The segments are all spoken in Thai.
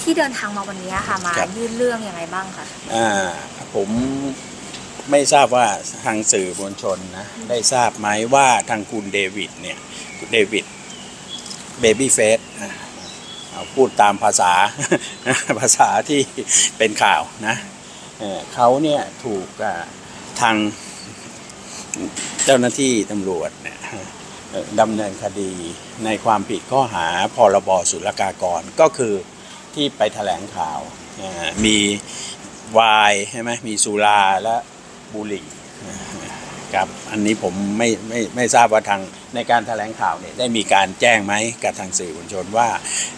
ที่เดินทางมาวันนี้ค่ะมายื่นเรื่องยังไงบ้างคะผมไม่ทราบว่าทางสื่อมวลชนนะได้ทราบไหมว่าทางคุณเดวิดเนี่ยเดวิดเบบี้เฟสพูดตามภาษาที่เป็นข่าวนะเขาเนี่ยถูกทางเจ้าหน้าที่ตำรวจเนี่ยดำเนินคดีในความผิดข้อหาพรบศุลกากรก็คือที่ไปแถลงข่าวมีไวน์ใช่ไหมมีสุราและบุหรี่ครับอันนี้ผมไม่ทราบว่าทางในการแถลงข่าวเนี่ยได้มีการแจ้งไหมกับทางสื่อมวลชนว่า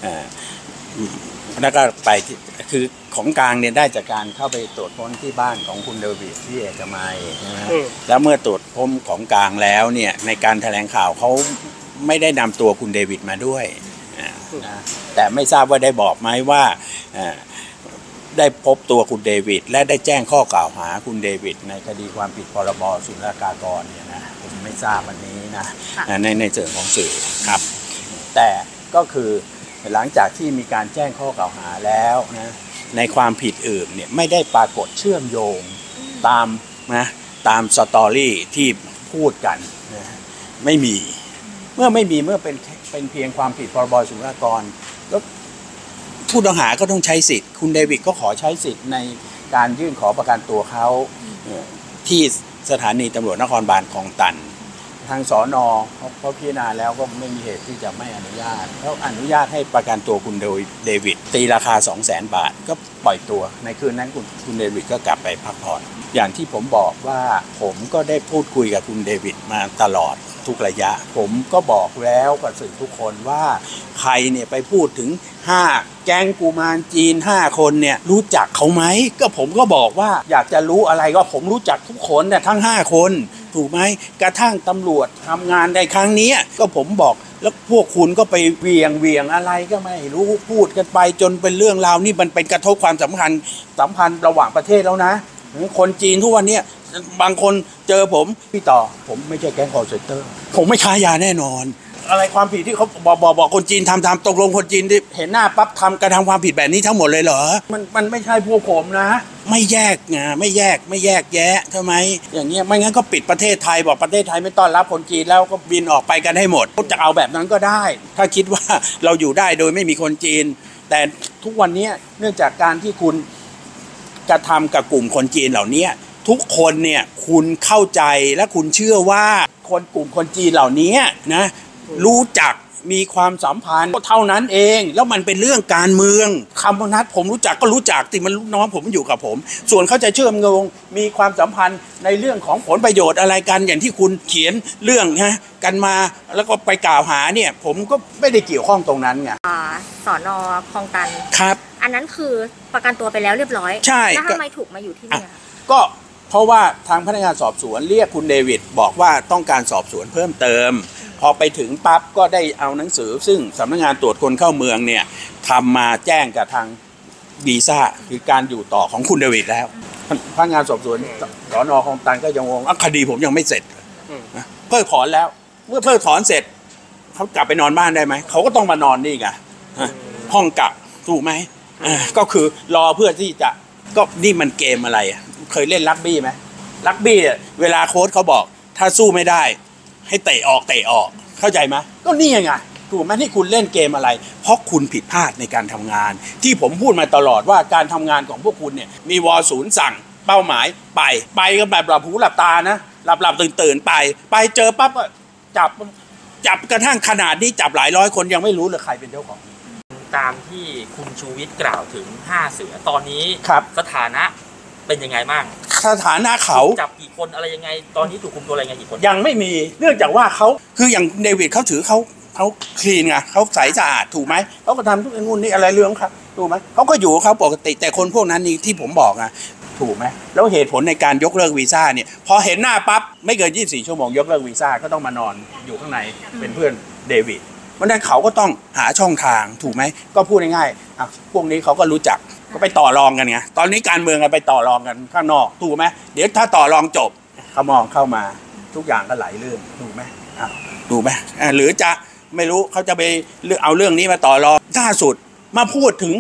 แล้วก็ไปคือของกลางเนี่ยได้จากการเข้าไปตรวจค้นที่บ้านของคุณเดวิดที่เอกมัยนะแล้วเมื่อตรวจค้นของกลางแล้วเนี่ยในการแถลงข่าวเขาไม่ได้นำตัวคุณเดวิดมาด้วยนะแต่ไม่ทราบว่าได้บอกไหมว่าได้พบตัวคุณเดวิดและได้แจ้งข้อกล่าวหาคุณเดวิดในคดีความผิดพรบศุลกากรเนี่ยนะผมไม่ทราบอันนี้นะในเชิงของสื่อครับแต่ก็คือหลังจากที่มีการแจ้งข้อกล่าวหาแล้วนะในความผิดอื่นเนี่ยไม่ได้ปรากฏเชื่อมโยงตามสตอรี่ที่พูดกันนะไม่มีเมื่อเป็นเพียงความผิดพรบศุลกากรแล้วผู้ต้องหาก็ต้องใช้สิทธิ์คุณเดวิดก็ขอใช้สิทธิ์ในการยื่นขอประกันตัวเขาที่สถานีตำรวจนครบาลคลองตันทางสน.เขาพิจารณาแล้วก็ไม่มีเหตุที่จะไม่อนุญาตเขาอนุญาตให้ประกันตัวคุณเดวิดตีราคา 200,000 บาทก็ปล่อยตัวในคืนนั้นคุณเดวิดก็กลับไปพักผ่อนอย่างที่ผมบอกว่าผมก็ได้พูดคุยกับคุณเดวิดมาตลอดทุกระยะผมก็บอกแล้วกับสื่อทุกคนว่าใครเนี่ยไปพูดถึง5แก๊งกุมารจีน5คนเนี่ยรู้จักเขาไหมก็ผมก็บอกว่าอยากจะรู้อะไรก็ผมรู้จักทุกคนเนี่ยทั้ง5คนถูกไหมกระทั่งตำรวจทำงานในครั้งนี้ก็ผมบอกแล้วพวกคุณก็ไปเวียงอะไรก็ไม่รู้พูดกันไปจนเป็นเรื่องราวนี่มันเป็นกระทบความสัมพันธ์ระหว่างประเทศแล้วนะคนจีนทุกวันนี้บางคนเจอผมพี่ต่อผมไม่ใช่แก๊งคอลเซ็นเตอร์ผมไม่ค้ายาแน่นอนอะไรความผิดที่เขาบอกคนจีนทำตกลงคนจีนที่เห็นหน้าปั๊บกระทำความผิดแบบนี้ทั้งหมดเลยเหรอมันไม่ใช่พวกผมนะไม่แยกแยะทำไมอย่างเงี้ยไม่งั้นก็ปิดประเทศไทยบอกประเทศไทยไม่ต้อนรับคนจีนแล้วก็บินออกไปกันให้หมดจะเอาแบบนั้นก็ได้ถ้าคิดว่าเราอยู่ได้โดยไม่มีคนจีนแต่ทุกวันนี้เนื่องจากการที่คุณกระทำกับกลุ่มคนจีนเหล่านี้ทุกคนเนี่ยคุณเข้าใจและคุณเชื่อว่ากลุ่มคนจีนเหล่านี้นะรู้จักมีความสัมพันธ์ก็เท่านั้นเองแล้วมันเป็นเรื่องการเมืองคำนัดผมรู้จักก็รู้จักติมันลูกน้องผมอยู่กับผมส่วนเขาจะเชื่อมโยงมีความสัมพันธ์ในเรื่องของผลประโยชน์อะไรกันอย่างที่คุณเขียนเรื่องนะกันมาแล้วก็ไปกล่าวหาเนี่ยผมก็ไม่ได้เกี่ยวข้องตรงนั้นไงสน.คลองตันครับอันนั้นคือประกันตัวไปแล้วเรียบร้อยใช่แล้วทำไมถูกมาอยู่ที่นี่ก็เพราะว่าทางพนักงานสอบสวนเรียกคุณเดวิดบอกว่าต้องการสอบสวนเพิ่มเติมพอไปถึงปั๊บก็ได้เอาหนังสือซึ่งสำนักงานตรวจคนเข้าเมืองเนี่ยทำมาแจ้งกับทางวีซ่าคือการอยู่ต่อของคุณเดวิดแล้วพนักงานสอบสวนสน.คลองตันก็ยังงงคดีผมยังไม่เสร็จเพิกถอนแล้วเมื่อเพิกถอนเสร็จเขากลับไปนอนบ้านได้ไหมเขาก็ต้องมานอนนี่ไงห้องกักถูกไหมก็คือรอเพื่อที่จะก็นี่มันเกมอะไรเคยเล่นรักบี้ไหมรักบี้เวลาโค้ชเขาบอกถ้าสู้ไม่ได้ให้เตะออกเข้าใจไหมก็นี่ไงถูกไหมที่คุณเล่นเกมอะไรเพราะคุณผิดพลาดในการทำงานที่ผมพูดมาตลอดว่าการทำงานของพวกคุณเนี่ยมีว.0สั่งเป้าหมายไปก็แบบหลับหูหลับตานะหลับตื่นไปเจอปั๊บก็จับกระทั่งขนาดนี้จับหลายร้อยคนยังไม่รู้เลยใครเป็นเจ้าของตามที่คุณชูวิทย์กล่าวถึง5เสือตอนนี้สถานะเป็นยังไงบ้างสถานะเขาจับกี่คนอะไรยังไงตอนนี้ถูกคุมตัวอะไรไงกี่คนยังไม่มีเนื่องจากว่าเขาคืออย่างเดวิดเขาถือเขาคลีนไงเขาใสสะอาดถูกไหมเขาก็ทำทุกอย่างนู่นนี่อะไรเรื่องครับถูกไหมเขาก็อยู่เขาปกติแต่คนพวกนั้นนี่ที่ผมบอกอะถูกไหมแล้วเหตุผลในการยกเลิกวีซ่าเนี่ยพอเห็นหน้าปั๊บไม่เกิน24 ชั่วโมงยกเลิกวีซ่าก็ต้องมานอนอยู่ข้างในเป็นเพื่อนเดวิดเพราะนั้นเขาก็ต้องหาช่องทางถูกไหมก็พูดง่ายๆพวกนี้เขาก็รู้จักก็ไปต่อรองกันไงตอนนี้การเมืองไปต่อรองกันข้างนอกถูกไหมเดี๋ยวถ้าต่อรองจบเขามองเข้ามาทุกอย่างก็ไหลเรื่องถูกไหมถูกไหมหรือจะไม่รู้เขาจะไปเอาเรื่องนี้มาต่อรองล่าสุดมาพูดถึง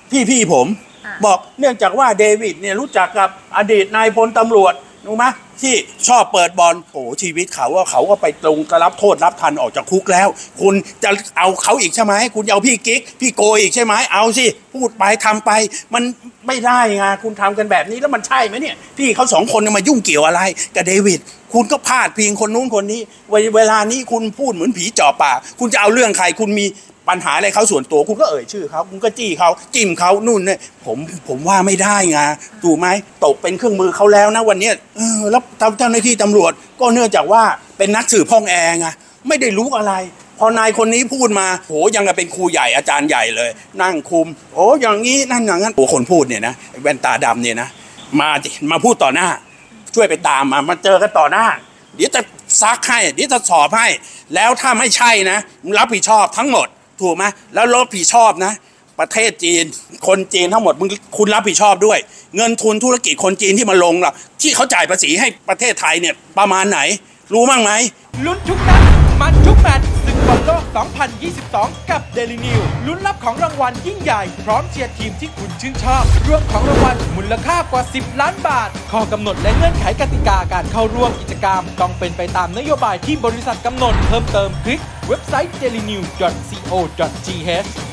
พี่ผมบอกเนื่องจากว่าเดวิดเนี่ยรู้จักกับอดีตนายพลตำรวจรู้ไหมที่ชอบเปิดบอลโอ้ชีวิตเขาว่าเขาก็ไปตรงกรับโทษรับทันออกจากคุกแล้วคุณจะเอาเขาอีกใช่ไหมคุณเอาพี่กิ๊กพี่โกอีกใช่ไหมเอาสิพูดไปทำไปมันไม่ได้ไงคุณทำกันแบบนี้แล้วมันใช่ไหมเนี่ยพี่เขาสองคนมายุ่งเกี่ยวอะไรกับเดวิดคุณก็พาดพิงคนนู้นคนนี้เวลานี้คุณพูดเหมือนผีจ่อปากคุณจะเอาเรื่องใครคุณมีปัญหาอะไรเขาส่วนตัวคุณก็เอ่ยชื่อเขาคุณก็จี้เขาจิ้มเขานู่นเนี่ยผมว่าไม่ได้ไงถูกไหมตกเป็นเครื่องมือเขาแล้วนะวันนี้แล้วเจ้าหน้าที่ตำรวจก็เนื่องจากว่าเป็นนักสืบห้องแอร์ไงไม่ได้รู้อะไรพอนายคนนี้พูดมาโหยังกับเป็นครูใหญ่อาจารย์ใหญ่เลยนั่งคุมโอ้อย่างนี้นั่นอย่างนั้นโอ้คนพูดเนี่ยนะแว่นตาดำเนี่ยนะมาพูดต่อหน้าช่วยไปตามมาเจอกันต่อหน้าเดี๋ยวจะซักให้เดี๋ยวจะสอบให้แล้วถ้าไม่ใช่นะรับผิดชอบทั้งหมดถูกไหมแล้วรับผิดชอบนะประเทศจีนคนจีนทั้งหมดคุณรับผิดชอบด้วยเงินทุนธุรกิจคนจีนที่มาลงล่ะที่เขาจ่ายภาษีให้ประเทศไทยเนี่ยประมาณไหนรู้มั้งไหมลุ้นทุกนัดมันทุกแมตช์ศึกบอลโลก 2022 กับ Daily New ลุ้นรับของรางวัลยิ่งใหญ่พร้อมเชียร์ทีมที่คุณชื่นชอบรวมของรางวัลมูลค่ากว่า10 ล้านบาทข้อกำหนดและเงื่อนไขกติกาการเข้าร่วมกิจกรรมต้องเป็นไปตามนโยบายที่บริษัทกำหนดเพิ่มเติมคลิกเว็บไซต์ dailynew.co.th